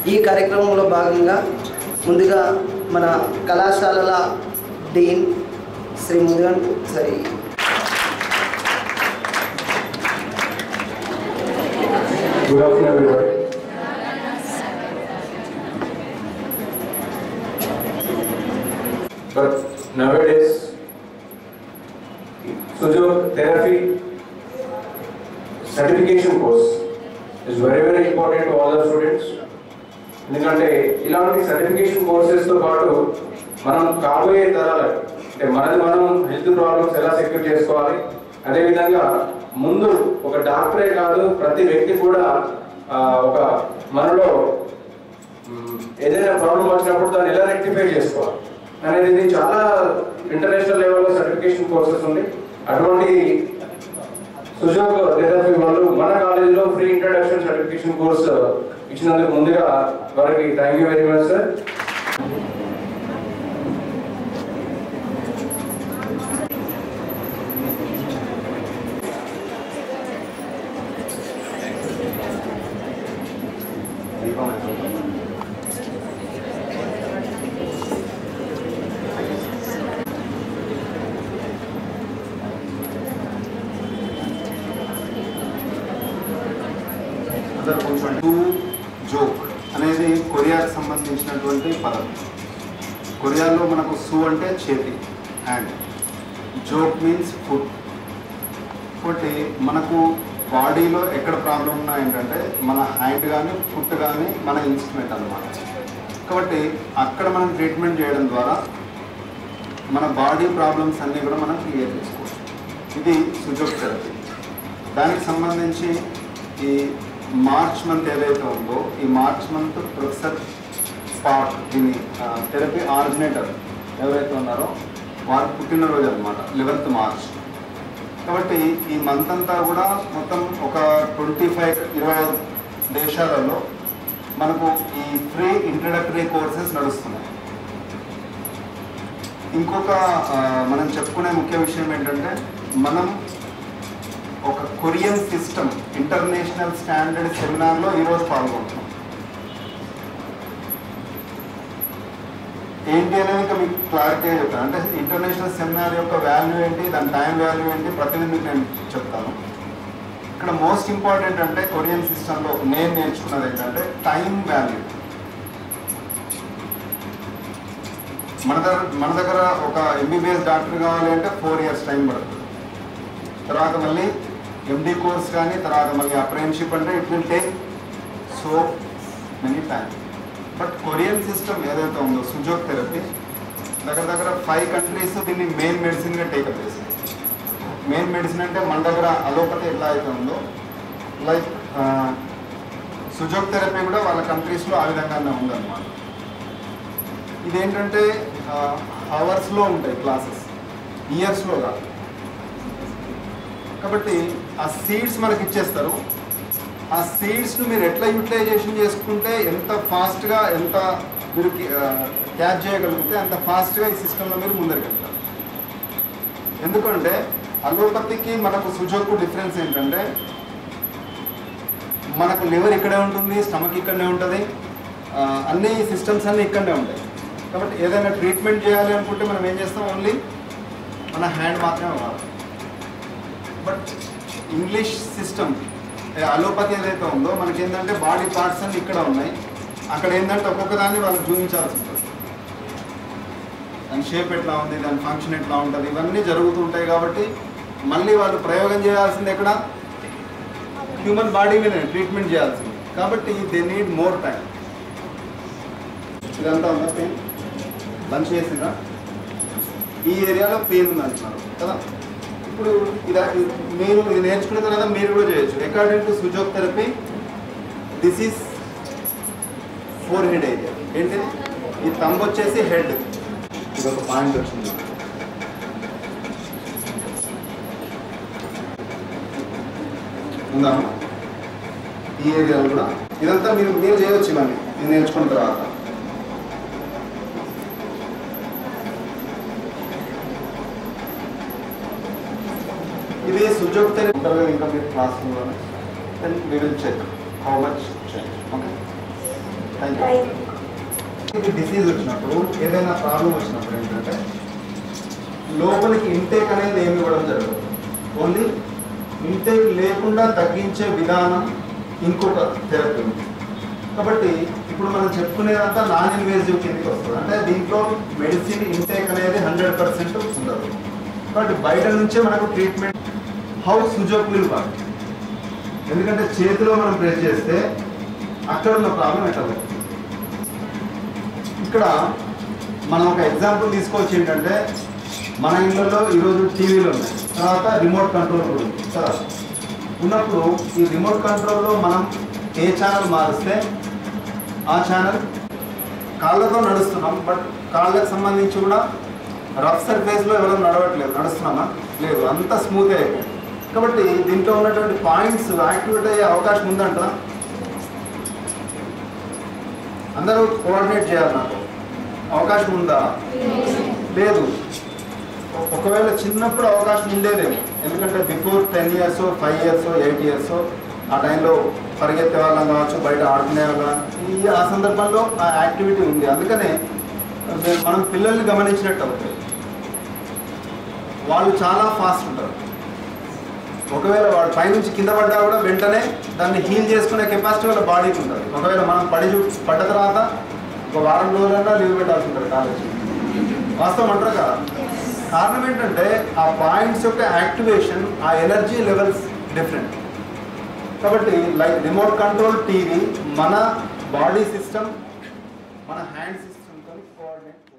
ఈ కార్యక్రమంలో భాగంగా ముందుగా మన కళాశాలల డీన్ శ్రీ ముదిగన్ సరి Good afternoon, everybody. But nowadays, Sujok therapy certification course is very important to all the students. ఎందుకంటే ఇలాంటి సర్టిఫికేషన్ కోర్సెస్తో పాటు మనం కాబోయే తరాలు అంటే మనం హెల్త్ ప్రాబ్లమ్స్ ఎలా సెక్యూర్ చేసుకోవాలి, అదేవిధంగా ముందు ఒక డాక్టరే కాదు ప్రతి వ్యక్తి కూడా ఒక మనలో ఏదైనా ప్రాబ్లం వచ్చినప్పుడు దాన్ని ఎలా రెక్టిఫై చేసుకోవాలి అనేది చాలా ఇంటర్నేషనల్ లెవెల్లో సర్టిఫికేషన్ కోర్సెస్ ఉంది. అటువంటి సుజోక్ థెరపీ వాళ్ళు మన కాలేజీలో ఫ్రీ ఇంట్రడక్షన్ సర్టిఫికేషన్ కోర్స్ ఇచ్చినందుకు ముందుగా వారికి thank you very much sir. జోక్ అనేది కొరియాకి సంబంధించినటువంటి పదం. కొరియాలో మనకు సు అంటే చేతి, హ్యాండ్, జోక్ మీన్స్ ఫుట్. కాబట్టి మనకు బాడీలో ఎక్కడ ప్రాబ్లం ఉన్నా ఏంటంటే మన హ్యాండ్ కానీ ఫుట్ కానీ మన ఇన్స్ట్రుమెంట్ అన్నమాట. కాబట్టి అక్కడ మనం ట్రీట్మెంట్ చేయడం ద్వారా మన బాడీ ప్రాబ్లమ్స్ అన్నీ కూడా మనం క్లియర్ చేసుకోవచ్చు. ఇది సుజోక్ థెరపీ. దానికి సంబంధించి ఈ మార్చ్ మంత్ ఏదైతే ఉందో ఈ మార్చ్ మంత్ ప్రొఫెసర్ స్పాట్ దీని థెరపీ ఆర్డినేటర్ ఎవరైతే ఉన్నారో వారి పుట్టినరోజు అనమాట 11th మార్చ్. కాబట్టి ఈ మంత్ అంతా కూడా మొత్తం ఒక 25 దేశాలలో మనకు ఈ ఫ్రీ ఇంట్రడక్టరీ కోర్సెస్ నడుస్తున్నాయి. ఇంకొక మనం చెప్పుకునే ముఖ్య విషయం ఏంటంటే మనం ఒక కొరియన్ సిస్టమ్ ఇంటర్నేషనల్ స్టాండర్డ్ సెమినార్లో ఈరోజు పాల్గొంటున్నాం. ఏంటి అనేది ఇంకా మీకు క్లారిటీగా చెప్తాను. అంటే ఇంటర్నేషనల్ సెమినార్ యొక్క వాల్యూ ఏంటి, దాని టైం వాల్యూ ఏంటి ప్రతిదీ మీకు నేను చెప్తాను. ఇక్కడ మోస్ట్ ఇంపార్టెంట్ అంటే కొరియన్ సిస్టంలో నేను నేర్చుకున్నది ఏంటంటే టైం వాల్యూ. మన దగ్గర ఒక ఎంబీబీఎస్ డాక్టర్ కావాలి అంటే 4 years టైం పడుతుంది. తర్వాత మళ్ళీ ఎండి కోర్స్ కానీ తర్వాత మళ్ళీ అప్రెంటిస్షిప్ అంటే it will take so many time. But Korean system ఏదైతే ఉందో సుజోక్ థెరపీ దగ్గర 5 countries దీన్ని మెయిన్ మెడిసిన్గా టేకప్ చేసింది. మెయిన్ మెడిసిన్ అంటే మన దగ్గర అలోపతి ఎట్లా అయితే ఉందో లైక్ సుజోక్ థెరపీ కూడా వాళ్ళ కంట్రీస్లో ఆ విధంగానే ఉందన్నమాట. ఇదేంటంటే అవర్స్లో ఉంటాయి క్లాసెస్, ఇయర్స్లో కాదు. కాబట్టి ఆ సీడ్స్ మనకి ఇచ్చేస్తారు. ఆ సీడ్స్ను మీరు ఎట్లా యూటిలైజేషన్ చేసుకుంటే ఎంత ఫాస్ట్గా ఎంత మీరు క్యాచ్ చేయగలిగితే అంత ఫాస్ట్గా ఈ సిస్టంలో మీరు ముందరికి వెళ్తారు. ఎందుకంటే అలోపతికి మనకు సుజోక్కు డిఫరెన్స్ ఏంటంటే మనకు లివర్ ఇక్కడే ఉంటుంది, స్టమక్ ఇక్కడనే ఉంటుంది, అన్ని సిస్టమ్స్ అన్నీ ఇక్కడనే ఉంటాయి. కాబట్టి ఏదైనా ట్రీట్మెంట్ చేయాలి అనుకుంటే మనం ఏం చేస్తాం, ఓన్లీ మన హ్యాండ్ మాత్రమే వాడాలి. బట్ ఇంగ్లీష్ సిస్టమ్ అలోపతి ఏదైతే ఉందో మనకి ఏంటంటే బాడీ పార్ట్స్ అన్నీ ఇక్కడ ఉన్నాయి, అక్కడ ఏంటంటే ఒక్కొక్క దాన్ని వాళ్ళు చూపించాల్సి ఉంటుంది. దాని షేప్ ఎట్లా ఉంది, దాని ఫంక్షన్ ఎట్లా ఉంటుంది, ఇవన్నీ జరుగుతుంటాయి. కాబట్టి మళ్ళీ వాళ్ళు ప్రయోగం చేయాల్సింది ఎక్కడ, హ్యూమన్ బాడీ మీద ట్రీట్మెంట్ చేయాల్సింది. కాబట్టి దే నీడ్ మోర్ టైం. ఇదంతా ఉందా పెయిన్? లంచ్ చేసిందా? ఈ ఏరియాలో పెయిన్ ఉంది అంటున్నారు కదా. ఇప్పుడు మీరు ఇది నేర్చుకున్న తర్వాత మీరు కూడా చేయొచ్చు. According to Sujok therapy this is forehead area. ఏంటిది? ఈ థంబ్ వచ్చేసి హెడ్. ఇది ఒక పాయింట్ వచ్చింది. ఉందా? ఈ ఏరియాలో కూడా ఇదంతా మీరు చేయవచ్చు. ఇవన్నీ ఇది నేర్చుకున్న తర్వాత ఇది సుజోక్ థెరపీ ఉంటారు ఇంకా మీరు క్లాస్ రూమ్లోనే. Then we will check how much change. Okay, thank you. Disease వచ్చినప్పుడు ఏదైనా ప్రాబ్లం వచ్చినప్పుడు ఏంటంటే లోపలికి ఇంటేక్ అనేది ఏమి ఇవ్వడం జరగదు. ఓన్లీ ఇంటేక్ లేకుండా తగ్గించే విధానం ఇంకొక థెరపీ ఉంది. కాబట్టి ఇప్పుడు మనం చెప్పుకునేదంతా నాన్ ఇన్వేజివ్ కిందకి వస్తుంది. అంటే దీంట్లో మెడిసిన్ ఇంటేక్ అనేది 100% ఉండదు. కాబట్టి బయట నుంచే మనకు treatment. How Sujok will work, ఎందుకంటే చేతిలో మనం ప్రెస్ చేస్తే అక్కడ ఉన్న ప్రాబ్లం ఎట్లా అవుతుంది. ఇక్కడ మనం ఒక ఎగ్జాంపుల్ తీసుకోవచ్చు. ఏంటంటే మన ఇళ్ళలో ఈరోజు టీవీలు ఉన్నాయి, తర్వాత రిమోట్ కంట్రోల్ కూడా ఉంది కదా. ఉన్నప్పుడు ఈ రిమోట్ కంట్రోల్లో మనం ఏ ఛానల్ మారిస్తే ఆ ఛానల్ కాళ్ళతో నడుస్తున్నాం, బట్ కాళ్ళకు సంబంధించి కూడా రఫ్ సర్ఫేస్లో ఎవరో నడవట్లేదు, నడుస్తున్నామా లేదు, అంత స్మూత్ అయిపోయింది. కాబట్టి దీంట్లో ఉన్నటువంటి పాయింట్స్ యాక్టివేట్ అయ్యే అవకాశం ఉందంట. అందరూ కోఆర్డినేట్ చేయాలి. నాకు అవకాశం ఉందా? లేదు. ఒకవేళ చిన్నప్పుడు అవకాశం ఉండేదేమో, ఎందుకంటే బిఫోర్ 10 years 5 years 8 years ఆ టైంలో పరిగెత్తే వాళ్ళం కావచ్చు, బయట ఆడుకునే వాళ్ళం, ఆ సందర్భంలో ఆ యాక్టివిటీ ఉంది. అందుకనే మనం పిల్లల్ని గమనించినట్టు అవుతుంది. వాళ్ళు చాలా ఫాస్ట్ ఉంటారు. ఒకవేళ వాడు పైనుంచి కింద పడ్డా కూడా వెంటనే దాన్ని హీల్ చేసుకునే కెపాసిటీ వాళ్ళ బాడీకి ఉంటుంది. ఒకవేళ మనం పడ్డ తర్వాత ఒక వారం రోజులన్నా లీవ్ పెట్టాల్సి ఉంటుంది కాలేజీ. వాస్తవం అంటారు కదా. కారణం ఏంటంటే ఆ పాయింట్స్ యొక్క యాక్టివేషన్, ఆ ఎనర్జీ లెవెల్స్ డిఫరెంట్. కాబట్టి లైక్ రిమోట్ కంట్రోల్ టీవీ మన బాడీ సిస్టమ్, మన హ్యాండ్ సిస్టమ్తో కోఆర్డినేట్